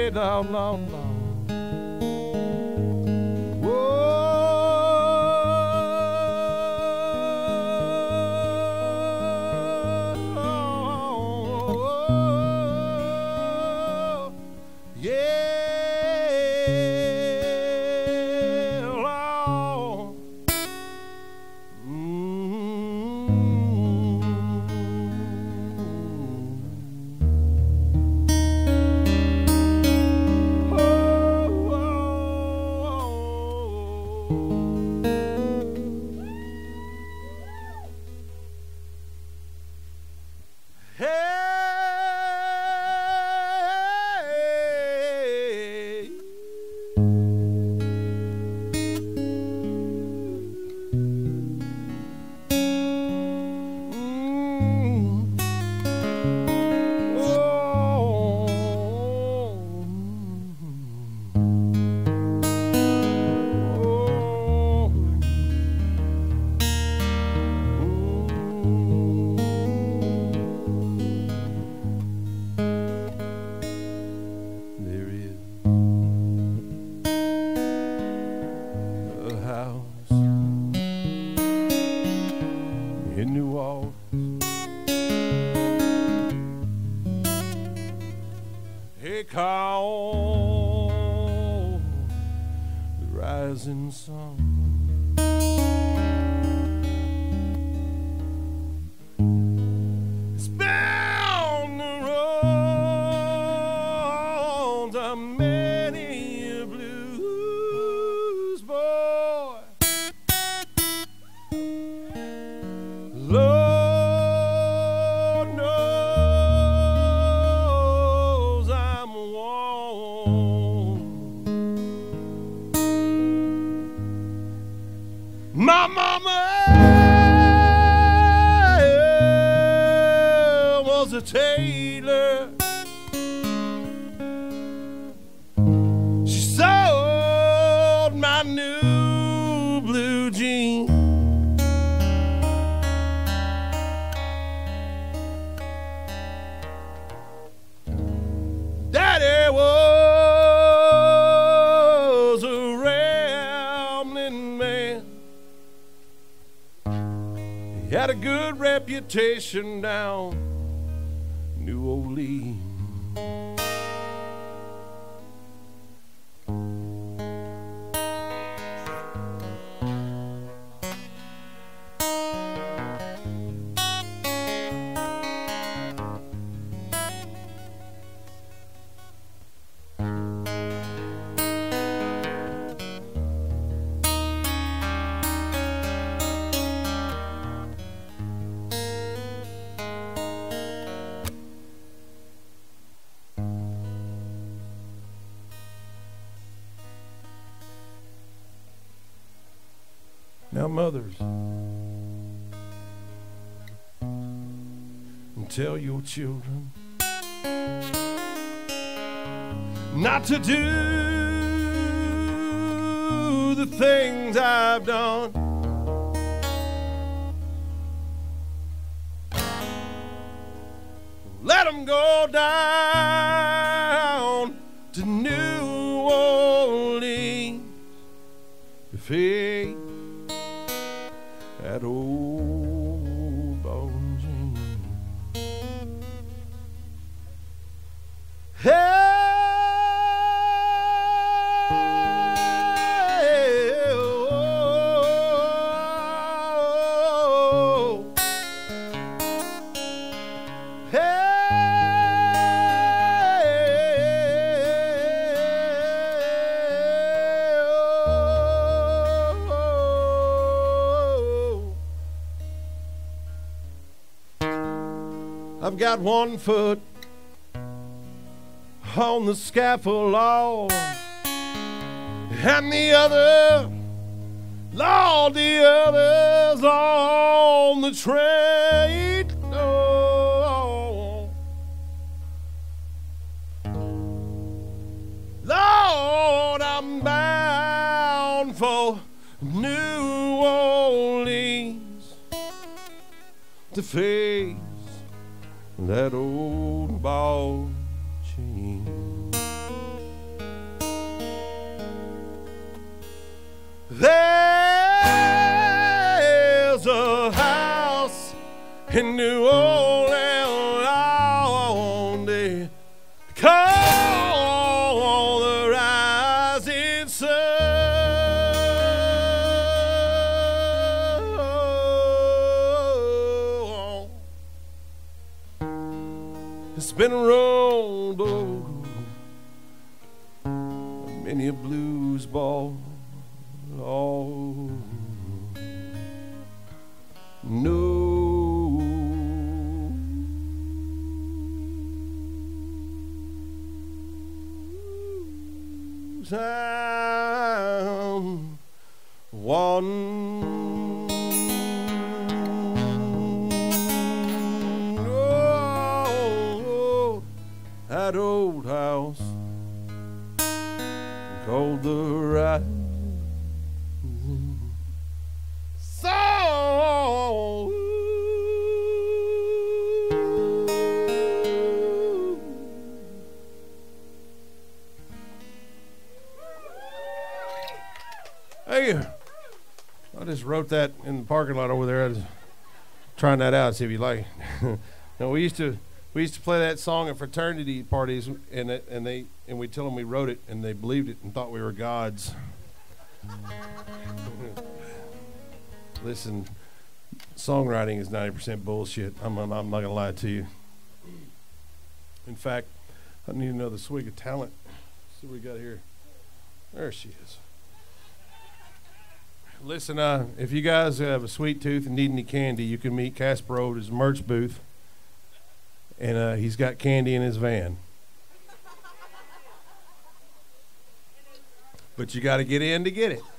way down, down, down. In New Orleans, they call the rising sun. It's bound to roll to many a blues boy. Lord knows I'm warm. My mama was a tailor. She sewed my new blue jeans. Daddy was a rambling man. He had a good reputation down New Orleans. Now, mothers, tell your children not to do the things I've done. Let them go down to New Orleans to face that old ball and chain. Hey, oh, hey. I've got one foot on the scaffold, Lord, and the other, Lord, the other's on the train. Oh, Lord, I'm bound for New Orleans to face that old ball chain. in New Orleans on the call the rising sun. It's been a road, many a blues ball. Oh, no. I'm one. Oh, that old house called the right. So hey, I just wrote that in the parking lot over there. I was trying that out, see if you like it. Now we used to play that song at fraternity parties, and we tell them we wrote it, and they believed it and thought we were gods. Listen, songwriting is 90% bullshit. I'm not gonna lie to you. In fact, I need another swig of talent. Let's see what we got here. There she is. Listen, if you guys have a sweet tooth and need any candy, you can meet Casper over at his merch booth, and he's got candy in his van. But you got to get in to get it.